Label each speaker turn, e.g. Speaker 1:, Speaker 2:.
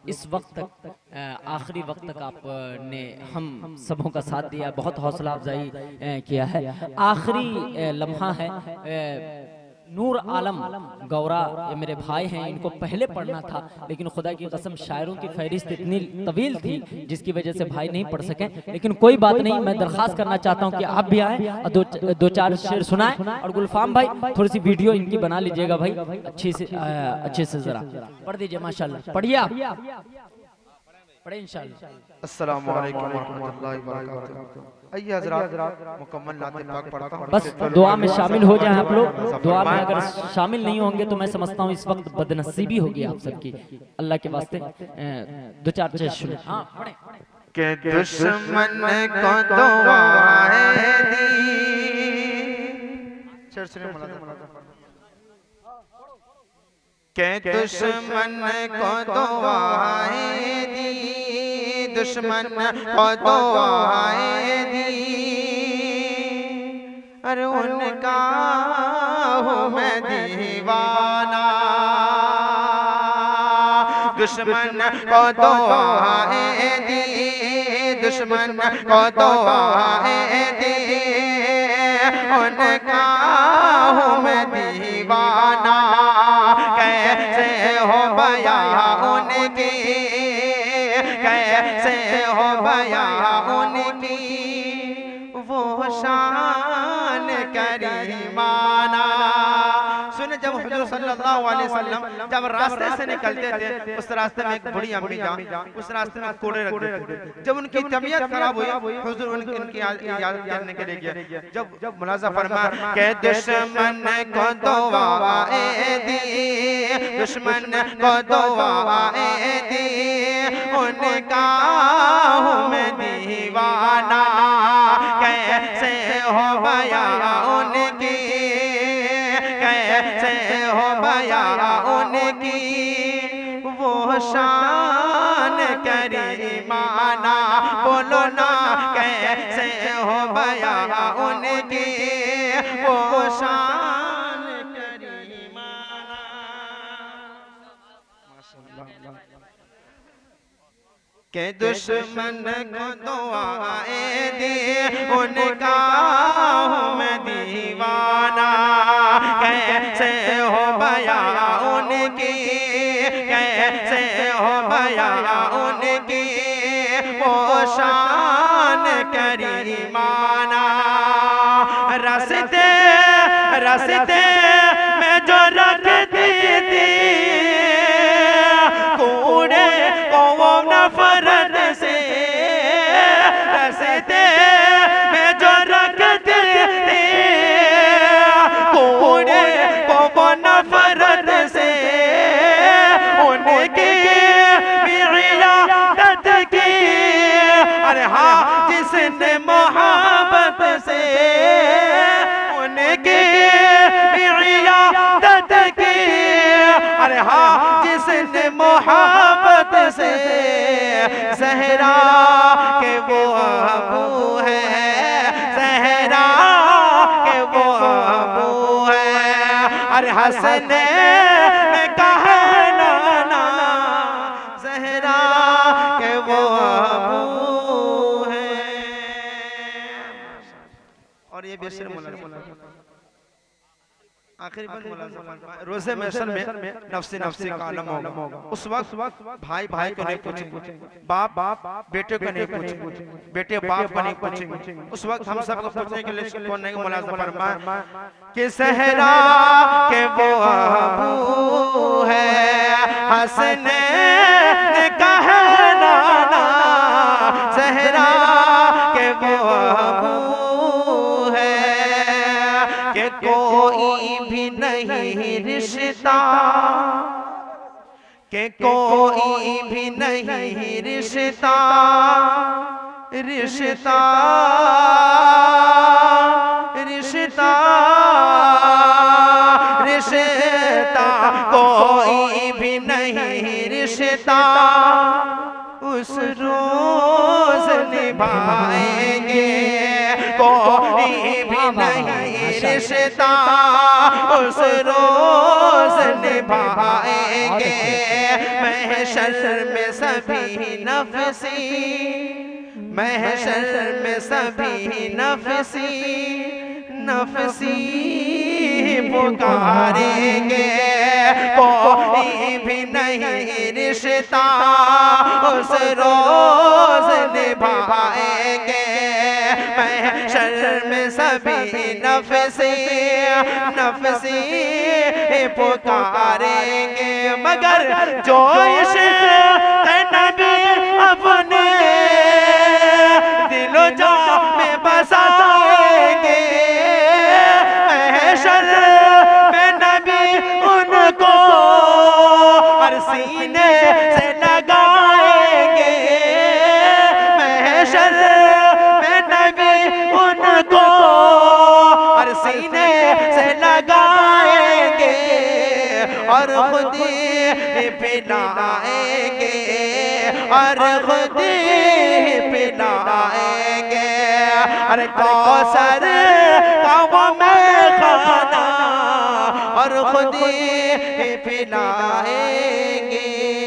Speaker 1: इस वक्त तक आखिरी वक्त तक आपने हम सबों का साथ दिया, बहुत हौसला अफजाई किया है। आखिरी लम्हा है, नूर आलम गौरा ये मेरे भाई हैं, इनको पहले पढ़ना था लेकिन खुदा की कसम शायरों की फहरिस्त इतनी तवील थी जिसकी वजह से भाई नहीं पढ़ सके। लेकिन कोई बात नहीं, मैं दरख्वास्त करना चाहता हूं कि आप भी आएं और दो चार शेर सुनाएं। और गुलफाम भाई थोड़ी सी वीडियो इनकी बना लीजिएगा भाई, अच्छे से जरा पढ़ दीजिए। माशाल्लाह पढ़िए, आप पढ़े इंशाल्लाह।
Speaker 2: अस्सलामु अलैकुम वरहमतुल्लाहि वबरकातुहू। आइए हज़रात मुकम्मल नाते पाक पढ़ता हूं।
Speaker 1: बस दुआ में शामिल हो जाएं आप लोग। दुआ में अगर शामिल नहीं होंगे तो मैं समझता हूँ इस वक्त बदनसीबी होगी आप सबकी। अल्लाह के वास्ते दो चार चीज़ सुने। हाँ पढ़े।
Speaker 2: के दुश्मन को दुआएं दी, के दुश्मन को दुआएं दी, दुश्मन को दुआएं दी, अरे उनका हूँ मैं दीवाना। दुश्मन को दुआएं दी, दुश्मन को दुआएं दी, उनका हूँ मैं दीवाना। कैसे हो बया उनकी, कैसे हो बया उनकी, वो शान करीमाना। सुने जब हुजूर सल्लल्लाहु अलैहि वसल्लम जब रास्ते से निकलते थे, उस रास्ते में एक बड़ी अम्मी जान उस रास्ते में कोड़े रख देते थे। जब उनकी तबीयत खराब हुई, हुजूर उनकी इजाजत करने के लिए गए। जब मुलाजा फरमा के दुश्मन को दुआएं दी, दुश्मन को दुआएं दी, उनका हूँ मैं दीवाना। कैसे हो बया उनकी, कैसे हो बया उनकी, वो शान करीमाना। बोलो ना कैसे हो बया उनकी, वो शान करीमाना। के दुश्मन को दुआएं दी, उनका हूँ मैं दीवाना। कैसे हो बया उनकी, कैसे हो बया उनकी, वो शान करीमाना। रस्ते रस्ते में जो रखती थी कूड़े को वो नफरत से, रस्ते में जो रखती थी कूड़े को वो नफरत से, उनकी इयादत की। अरे हाँ जिसने मोहब्बत से उनकी इयादत की, अरे हाँ जिसने मोहब्बत से, ज़हरा के वो अबू है, ज़हरा के वो अबू है। अरे हसने ने कहा नाना, ज़हरा के वो अबू है। और ये बेशर आखिरी बात रोज़े महशर में नफ्सी नफ्सी का आलम होगा। उस वक्त भाई भाई को नहीं पूछेंगे, बाप बेटे को नहीं पूछेंगे, बेटे बाप को नहीं पूछेंगे। उस वक्त हम सबको पूछने के लिए कौन नहीं मुलाज़ा फरमाया कि ज़हरा के वो अबू है, हसने ने कहा नाना, ज़हरा के वो अबू है। कि कोई भी नहीं रिश्ता, के कोई भी नहीं रिश्ता, रिश्ता रिश्ता रिश्ता कोई भी नहीं रिश्ता, उस रोज निभाएंगे कोई भी नहीं रिश्ता उस रोज निभाएंगे। महशर में सभी नफसी, महशर में सभी नफसी नफसी पुकारेंगे। कोई भी नहीं रिश्ता उस रोज निभाएंगे। महशर में सभी नफसी नफसी पुकारेंगे। मगर जो इश्क़ नबी अपने दिलो जान में बसाएंगे, महशर में नबी उनको हर सीने से लगाएंगे। महशर में नबी उनको हर सीने से लगाएंगे और खुद ही पिलाएंगे और खुद ही पिलाएंगे। अरे कौसर का वो मैं खाना और खुद ही पिलाएंगे।